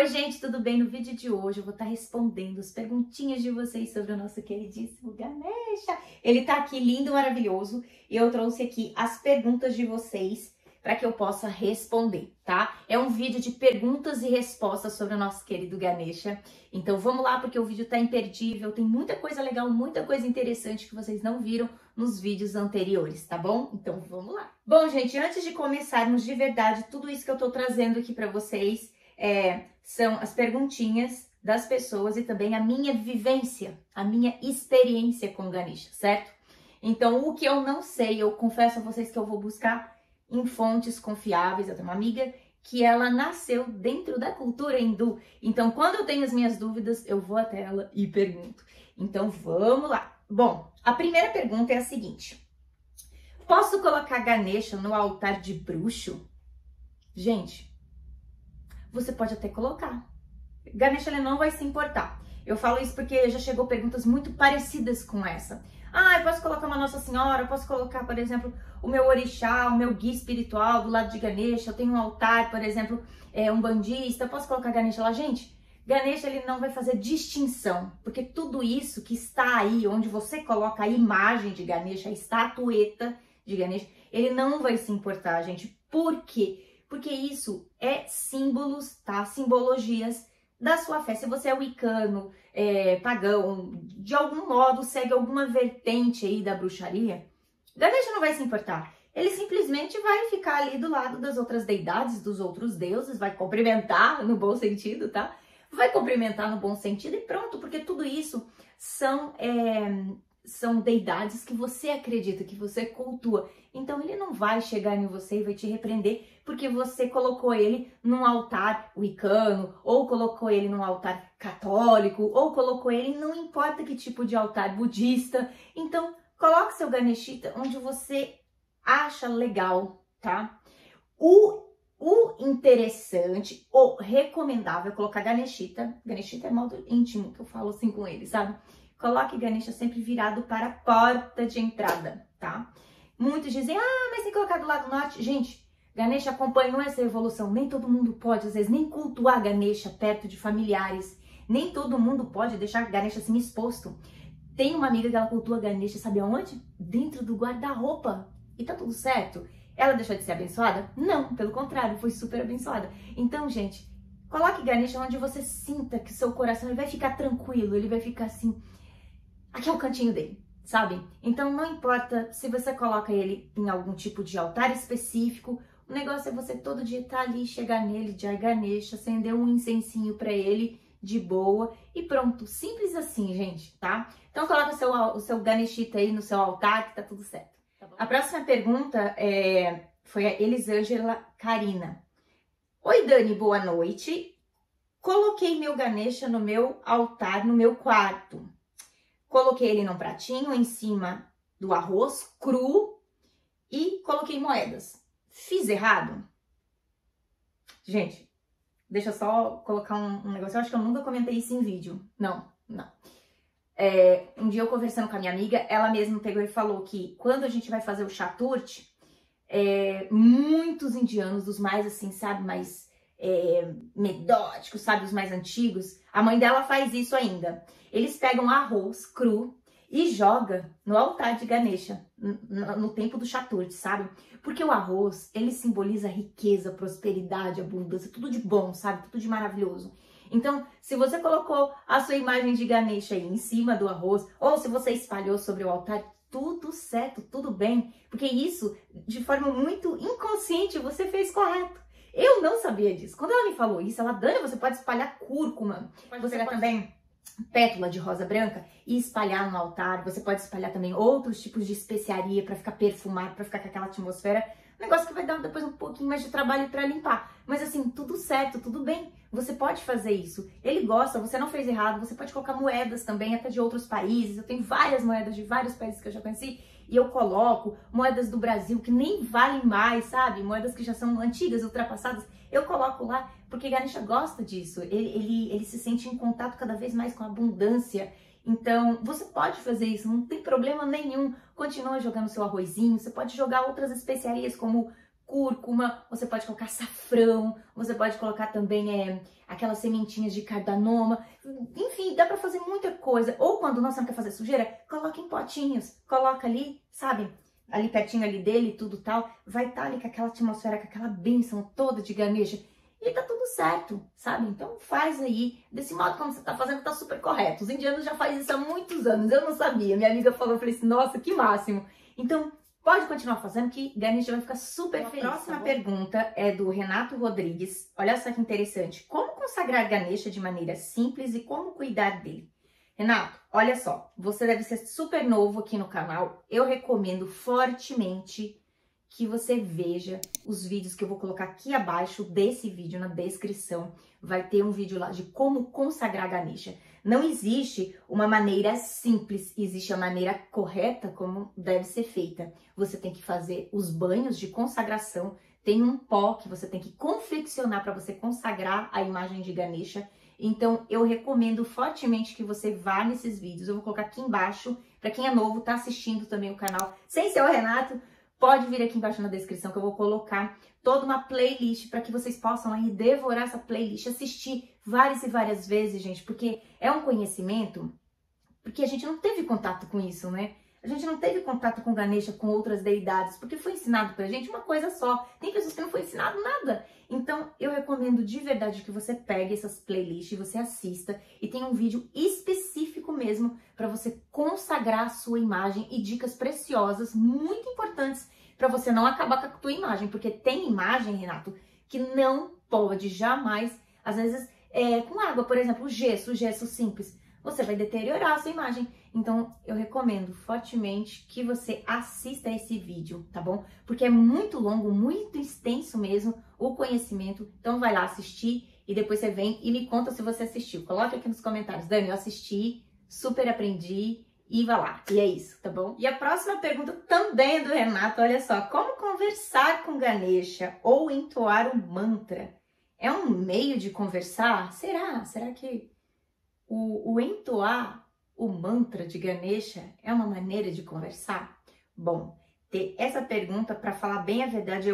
Oi gente, tudo bem? No vídeo de hoje eu vou estar respondendo as perguntinhas de vocês sobre o nosso queridíssimo Ganesha. Ele tá aqui lindo, maravilhoso, e eu trouxe aqui as perguntas de vocês para que eu possa responder, tá? É um vídeo de perguntas e respostas sobre o nosso querido Ganesha. Então vamos lá, porque o vídeo tá imperdível, tem muita coisa legal, muita coisa interessante que vocês não viram nos vídeos anteriores, tá bom? Então vamos lá. Bom, gente, antes de começarmos de verdade, tudo isso que eu tô trazendo aqui para vocês são as perguntinhas das pessoas e também a minha vivência, a minha experiência com o Ganesha, certo? Então, o que eu não sei, eu confesso a vocês que eu vou buscar em fontes confiáveis. Eu tenho uma amiga que ela nasceu dentro da cultura hindu. Então, quando eu tenho as minhas dúvidas, eu vou até ela e pergunto. Então, vamos lá. Bom, a primeira pergunta é a seguinte. Posso colocar Ganesha no altar de bruxo? Gente, você pode até colocar. Ganesha, ele não vai se importar. Eu falo isso porque já chegou perguntas muito parecidas com essa. Ah, eu posso colocar uma Nossa Senhora, eu posso colocar, por exemplo, o meu orixá, o meu guia espiritual do lado de Ganesha, eu tenho um altar, por exemplo, um bandista, eu posso colocar Ganesha lá? Gente, Ganesha, ele não vai fazer distinção, porque tudo isso que está aí, onde você coloca a imagem de Ganesha, a estatueta de Ganesha, ele não vai se importar, gente. Por quê? Porque isso é símbolos, tá? Simbologias da sua fé. Se você é wicano, pagão, de algum modo segue alguma vertente aí da bruxaria, Ganesha não vai se importar. Ele simplesmente vai ficar ali do lado das outras deidades, dos outros deuses, vai cumprimentar no bom sentido, tá? Vai cumprimentar no bom sentido e pronto, porque tudo isso são deidades que você acredita, que você cultua. Então ele não vai chegar em você e vai te repreender porque você colocou ele num altar wicano, ou colocou ele num altar católico, ou colocou ele, não importa que tipo de altar, budista. Então coloque seu Ganeshita onde você acha legal, tá? O interessante, o recomendável é colocar Ganeshita. Ganeshita é modo íntimo, que eu falo assim com ele, sabe? Coloque Ganesha sempre virado para a porta de entrada, tá? Muitos dizem, mas tem que colocar do lado norte. Gente, Ganesha acompanhou essa evolução. Nem todo mundo pode, às vezes, nem cultuar Ganesha perto de familiares. Nem todo mundo pode deixar Ganesha assim exposto. Tem uma amiga que ela cultua Ganesha, sabe aonde? Dentro do guarda-roupa. E tá tudo certo. Ela deixou de ser abençoada? Não, pelo contrário, foi super abençoada. Então, gente, coloque Ganesha onde você sinta que seu coração ele vai ficar tranquilo, ele vai ficar assim... Aqui é o cantinho dele, sabe? Então não importa se você coloca ele em algum tipo de altar específico, o negócio é você todo dia estar ali, chegar nele, Jai Ganesha, acender um incensinho pra ele de boa e pronto. Simples assim, gente, tá? Então coloca o seu Ganeshita aí no seu altar que tá tudo certo. Tá bom? A próxima pergunta foi a Elisângela Karina. Oi, Dani, boa noite. Coloquei meu Ganesha no meu altar, no meu quarto. Coloquei ele num pratinho em cima do arroz cru e coloquei moedas. Fiz errado? Gente, deixa eu só colocar um negócio. Eu acho que eu nunca comentei isso em vídeo. Não. Um dia eu conversando com a minha amiga, ela mesma pegou e falou que quando a gente vai fazer o Chaturthi, muitos indianos, dos mais assim, sabe, mais metódicos, sabe, os mais antigos, a mãe dela faz isso ainda. Eles pegam arroz cru e joga no altar de Ganesha, no tempo do Chaturthi, sabe? Porque o arroz, ele simboliza riqueza, prosperidade, abundância, tudo de bom, sabe? Tudo de maravilhoso. Então, se você colocou a sua imagem de Ganesha aí em cima do arroz, ou se você espalhou sobre o altar, tudo certo, tudo bem. Porque isso, de forma muito inconsciente, você fez correto. Eu não sabia disso. Quando ela me falou isso, ela, Dani, você pode espalhar cúrcuma. Você pode também pétala de rosa branca e espalhar no altar. Você pode espalhar também outros tipos de especiaria para ficar perfumado, para ficar com aquela atmosfera. Um negócio que vai dar depois um pouquinho mais de trabalho para limpar. Mas assim, tudo certo, tudo bem. Você pode fazer isso. Ele gosta, você não fez errado. Você pode colocar moedas também, até de outros países. Eu tenho várias moedas de vários países que eu já conheci. E eu coloco moedas do Brasil que nem valem mais, sabe? Moedas que já são antigas, ultrapassadas. Eu coloco lá porque Ganesha gosta disso. Ele se sente em contato cada vez mais com a abundância. Então, você pode fazer isso, não tem problema nenhum. Continua jogando seu arrozinho, você pode jogar outras especiarias como cúrcuma, você pode colocar açafrão, você pode colocar também aquelas sementinhas de cardamomo, enfim, dá pra fazer muita coisa. Ou quando você não quer fazer sujeira, coloca em potinhos, coloca ali, sabe? Ali pertinho ali dele e tudo tal, vai estar ali com aquela atmosfera, com aquela bênção toda de Ganesha. E tá tudo certo, sabe? Então faz aí, desse modo como você tá fazendo, tá super correto. Os indianos já fazem isso há muitos anos, eu não sabia. Minha amiga falou, eu falei assim, nossa, que máximo. Então, pode continuar fazendo que Ganesha vai ficar super feliz. A próxima pergunta é do Renato Rodrigues. Olha só que interessante. Como consagrar Ganesha de maneira simples e como cuidar dele? Renato, olha só, você deve ser super novo aqui no canal. Eu recomendo fortemente que você veja os vídeos que eu vou colocar aqui abaixo desse vídeo, na descrição. Vai ter um vídeo lá de como consagrar Ganesha. Não existe uma maneira simples, existe a maneira correta como deve ser feita. Você tem que fazer os banhos de consagração, tem um pó que você tem que confeccionar para você consagrar a imagem de Ganesha. Então, eu recomendo fortemente que você vá nesses vídeos. Eu vou colocar aqui embaixo, para quem é novo, tá assistindo também o canal, sem ser o Renato, pode vir aqui embaixo na descrição que eu vou colocar toda uma playlist para que vocês possam aí devorar essa playlist, assistir várias e várias vezes, gente, porque é um conhecimento, porque a gente não teve contato com isso, né? A gente não teve contato com Ganesha, com outras deidades, porque foi ensinado pra gente uma coisa só. Tem pessoas que não foi ensinado nada. Então, eu recomendo de verdade que você pegue essas playlists, você assista e tem um vídeo específico mesmo para você consagrar a sua imagem e dicas preciosas, muito importantes para você não acabar com a tua imagem, porque tem imagem, Renato, que não pode jamais, às vezes, com água, por exemplo, o gesso simples, você vai deteriorar a sua imagem. Então, eu recomendo fortemente que você assista esse vídeo, tá bom? Porque é muito longo, muito extenso mesmo o conhecimento. Então, vai lá assistir e depois você vem e me conta se você assistiu. Coloque aqui nos comentários. Dani, eu assisti, super aprendi e vá lá. E é isso, tá bom? E a próxima pergunta também é do Renato. Olha só, como conversar com Ganesha ou entoar um mantra? É um meio de conversar? Será? Será que o entoar o mantra de Ganesha é uma maneira de conversar? Bom, ter essa pergunta, para falar bem a verdade,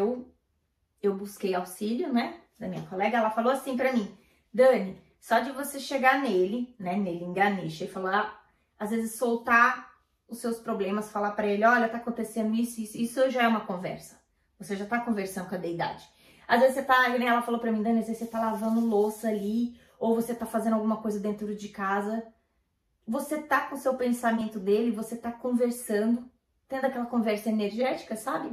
eu busquei auxílio, né, da minha colega. Ela falou assim para mim, Dani, só de você chegar nele, né, em Ganesha, e falar, às vezes soltar os seus problemas, falar para ele, olha, tá acontecendo isso já é uma conversa. Você já tá conversando com a deidade. Às vezes você tá, né, ela falou para mim, Dani, às vezes você tá lavando louça ali, ou você tá fazendo alguma coisa dentro de casa, você tá com o seu pensamento dele, você tá conversando, tendo aquela conversa energética, sabe?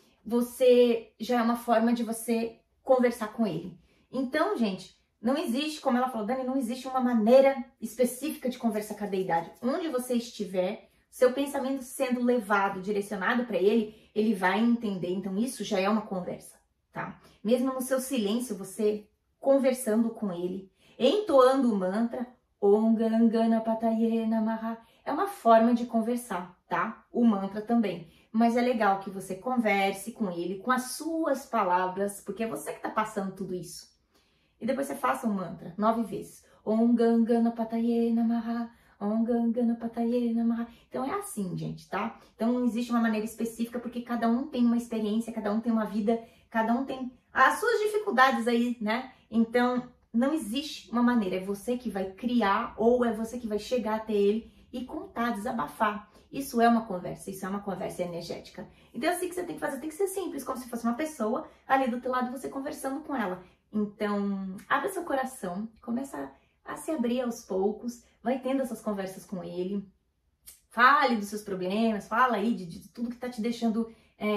Você já é uma forma de você conversar com ele. Então, gente, não existe, como ela falou, Dani, não existe uma maneira específica de conversar com a deidade. Onde você estiver, seu pensamento sendo levado, direcionado para ele, ele vai entender. Então, isso já é uma conversa, tá? Mesmo no seu silêncio, você conversando com ele, entoando o mantra, Om Gangana Pataye Namaha, é uma forma de conversar, tá? O mantra também. Mas é legal que você converse com ele, com as suas palavras, porque é você que tá passando tudo isso. E depois você faça o mantra 9 vezes. Om Gangana Pataye Namaha, Om Gangana Pataye Namaha. Então é assim, gente, tá? Então não existe uma maneira específica, porque cada um tem uma experiência, cada um tem uma vida, cada um tem as suas dificuldades aí, né? Então, não existe uma maneira, é você que vai criar ou é você que vai chegar até ele e contar, desabafar. Isso é uma conversa energética. Então, assim que você tem que fazer, tem que ser simples, como se fosse uma pessoa ali do teu lado, você conversando com ela. Então, abre seu coração, começa a se abrir aos poucos, vai tendo essas conversas com ele, fale dos seus problemas, fala aí de tudo que tá te deixando,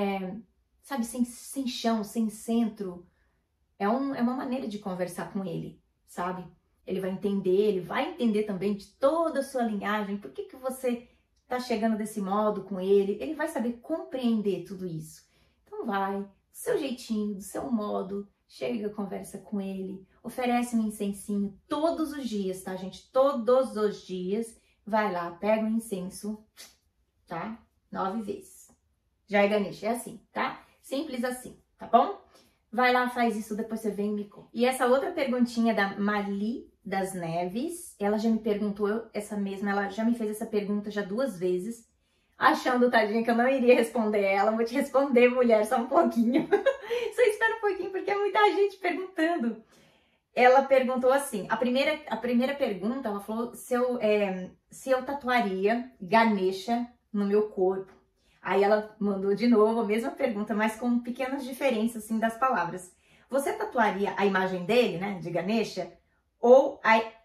sabe, sem chão, sem centro. É uma maneira de conversar com ele, sabe? Ele vai entender também de toda a sua linhagem, por que você tá chegando desse modo com ele, ele vai saber compreender tudo isso. Então vai, do seu jeitinho, do seu modo, chega, conversa com ele, oferece um incensinho todos os dias, tá, gente? Todos os dias, vai lá, pega um incenso, tá? 9 vezes. Já é Ganesha, é assim, tá? Simples assim, tá bom? Vai lá, faz isso, depois você vem e me conta. E essa outra perguntinha da Marli das Neves, ela já me perguntou ela já me fez essa pergunta já 2 vezes. achando, tadinha, que eu não iria responder ela. Vou te responder, mulher, só um pouquinho. Só espera um pouquinho, porque é muita gente perguntando. Ela perguntou assim, a primeira pergunta, ela falou se eu tatuaria Ganesha no meu corpo. Aí ela mandou de novo a mesma pergunta, mas com pequenas diferenças, assim, das palavras. Você tatuaria a imagem dele, né, de Ganesha, ou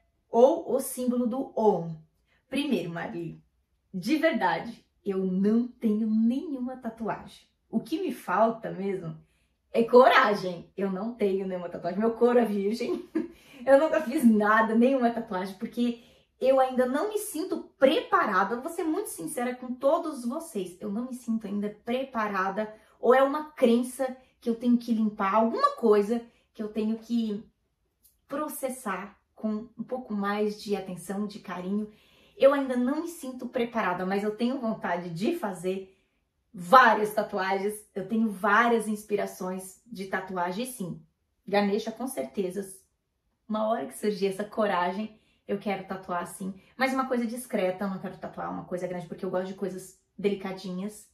o símbolo do Om? Primeiro, Maria, de verdade, eu não tenho nenhuma tatuagem. O que me falta mesmo é coragem. Eu não tenho nenhuma tatuagem. Meu couro é virgem. Eu nunca fiz nada, nenhuma tatuagem, porque eu ainda não me sinto preparada. Vou ser muito sincera com todos vocês. Eu não me sinto ainda preparada. Ou é uma crença que eu tenho que limpar, alguma coisa que eu tenho que processar com um pouco mais de atenção, de carinho. Eu ainda não me sinto preparada, mas eu tenho vontade de fazer várias tatuagens. Eu tenho várias inspirações de tatuagem, sim. Ganesha, com certeza. Uma hora que surgir essa coragem, eu quero tatuar, sim. Mas uma coisa discreta, eu não quero tatuar uma coisa grande, porque eu gosto de coisas delicadinhas.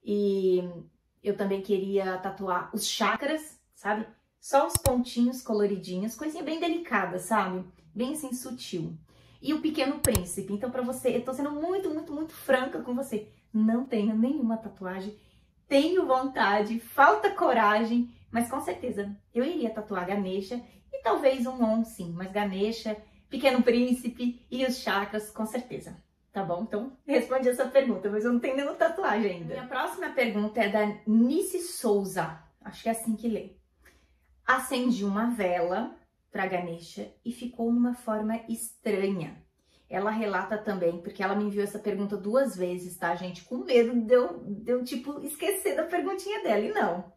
E eu também queria tatuar os chakras, sabe? Só os pontinhos coloridinhos, coisinha bem delicada, sabe? Bem assim, sutil. E o Pequeno Príncipe. Então, pra você, eu tô sendo muito, muito, muito franca com você. Não tenho nenhuma tatuagem. Tenho vontade, falta coragem, mas com certeza eu iria tatuar Ganesha e talvez um Om, sim. Mas Ganesha, Pequeno Príncipe e os chakras, com certeza. Tá bom? Então, respondi essa pergunta, mas eu não tenho nenhuma tatuagem ainda. Minha próxima pergunta é da Nice Souza. Acho que é assim que lê. Acendi uma vela para Ganesha e ficou numa forma estranha. Ela relata também, porque ela me enviou essa pergunta 2 vezes, tá, gente? Com medo de eu tipo, esquecer da perguntinha dela. E não.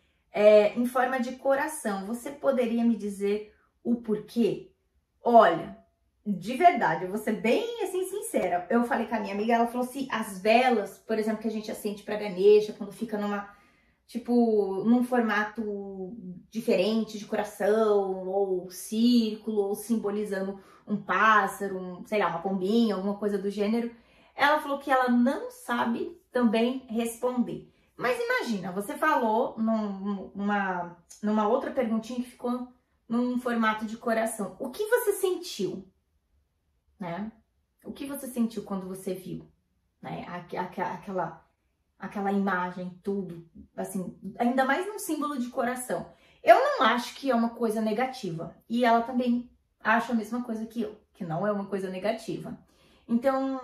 Em forma de coração. Você poderia me dizer o porquê? Olha, de verdade, eu vou ser bem, assim, sincera. Eu falei com a minha amiga, ela falou assim, as velas, por exemplo, que a gente acende pra Ganesha, quando fica num formato diferente de coração, ou círculo, ou simbolizando um pássaro, sei lá, uma pombinha, alguma coisa do gênero. Ela falou que ela não sabe também responder. Mas imagina, você falou numa outra perguntinha que ficou num formato de coração. O que você sentiu, né? O que você sentiu quando você viu, né? Aquela imagem, tudo, assim, ainda mais num símbolo de coração. Eu não acho que é uma coisa negativa. E ela também acha a mesma coisa que eu, que não é uma coisa negativa. Então,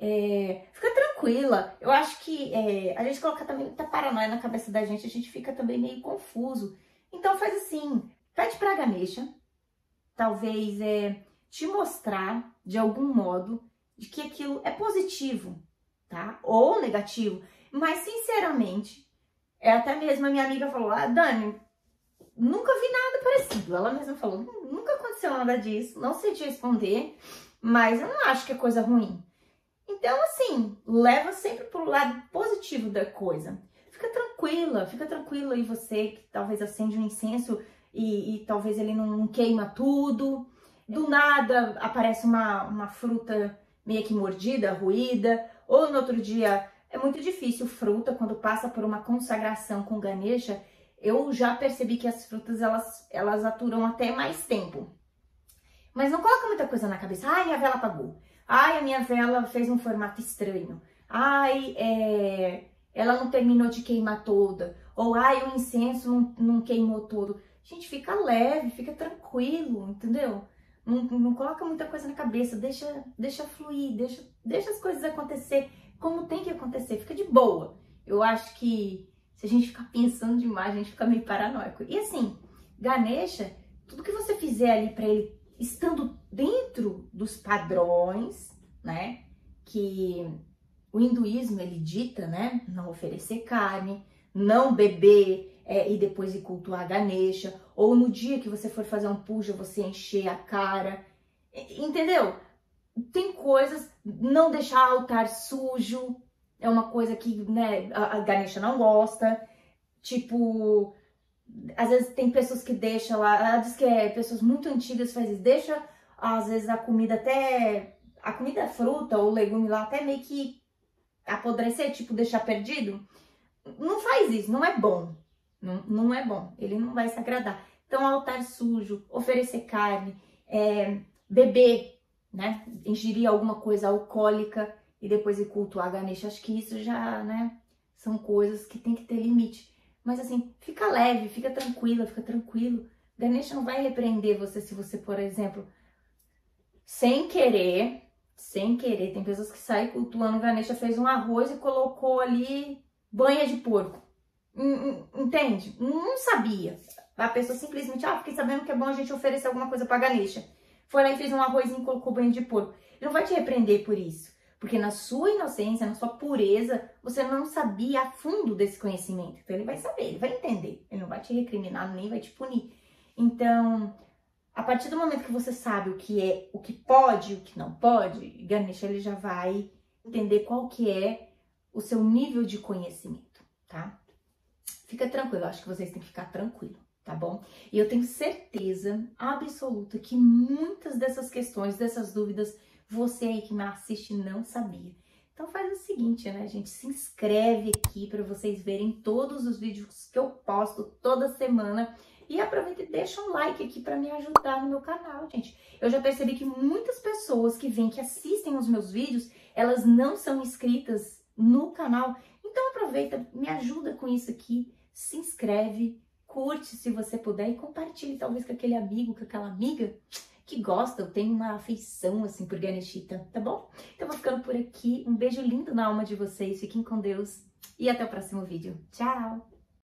fica tranquila. Eu acho que a gente coloca também muita paranoia na cabeça da gente, a gente fica também meio confuso. Então faz assim, pede pra Ganesha, talvez te mostrar de algum modo de que aquilo é positivo, tá? Ou negativo. Mas, sinceramente, até mesmo a minha amiga falou, Dani, nunca vi nada parecido. Ela mesma falou, nunca aconteceu nada disso, não sei te responder, mas eu não acho que é coisa ruim. Então, assim, leva sempre pro lado positivo da coisa. Fica tranquila aí você que talvez acende um incenso e talvez ele não queima tudo. Do nada aparece uma fruta meio que mordida, ruída, ou no outro dia... É muito difícil fruta, quando passa por uma consagração com Ganesha, eu já percebi que as frutas, elas aturam até mais tempo. Mas não coloca muita coisa na cabeça. Ai, a vela apagou. Ai, a minha vela fez um formato estranho. Ai, ela não terminou de queimar toda. Ou, ai, o incenso não queimou todo. Gente, fica leve, fica tranquilo, entendeu? Não coloca muita coisa na cabeça, deixa fluir, deixa as coisas acontecer como tem que acontecer, fica de boa. Eu acho que se a gente ficar pensando demais, a gente fica meio paranoico. E assim, Ganesha, tudo que você fizer ali pra ele, estando dentro dos padrões, né, que o hinduísmo ele dita, né, não oferecer carne, não beber e depois ir cultuar Ganesha, ou no dia que você for fazer um puja, você encher a cara, entendeu? Tem coisas, não deixar altar sujo, é uma coisa que, né, a Ganesha não gosta. Tipo, às vezes tem pessoas que deixam lá, ela diz que pessoas muito antigas fazem isso, deixa às vezes a comida, a fruta ou legume lá até meio que apodrecer, tipo deixar perdido, não faz isso, não é bom. Não é bom, ele não vai se agradar. Então, altar sujo, oferecer carne, beber, né? Ingerir alguma coisa alcoólica e depois ir cultuar Ganesha. Acho que isso já, né? São coisas que tem que ter limite. Mas assim, fica leve, fica tranquila, fica tranquilo. Ganesha não vai repreender você se você, por exemplo, sem querer, tem pessoas que saem cultuando Ganesha, fez um arroz e colocou ali banha de porco. Entende? Não sabia. A pessoa simplesmente, fiquei sabendo que é bom a gente oferecer alguma coisa pra Ganesha. Foi lá e fez um arrozinho e colocou banha de porco. Ele não vai te repreender por isso. Porque na sua inocência, na sua pureza, você não sabia a fundo desse conhecimento. Então ele vai saber, ele vai entender. Ele não vai te recriminar, nem vai te punir. Então, a partir do momento que você sabe o que é, o que pode e o que não pode, Ganesha ele já vai entender qual que é o seu nível de conhecimento, tá? Fica tranquilo, eu acho que vocês têm que ficar tranquilo, tá bom? E eu tenho certeza absoluta que muitas dessas questões, dessas dúvidas, você aí que me assiste não sabia. Então faz o seguinte, né, gente? Se inscreve aqui para vocês verem todos os vídeos que eu posto toda semana. E aproveita e deixa um like aqui para me ajudar no meu canal, gente. Eu já percebi que muitas pessoas que vêm, que assistem os meus vídeos, elas não são inscritas no canal. Então aproveita, me ajuda com isso aqui. Se inscreve, curte se você puder e compartilhe talvez com aquele amigo, com aquela amiga que gosta, tem uma afeição assim por Ganeshita, tá bom? Então vou ficando por aqui, um beijo lindo na alma de vocês, fiquem com Deus e até o próximo vídeo. Tchau!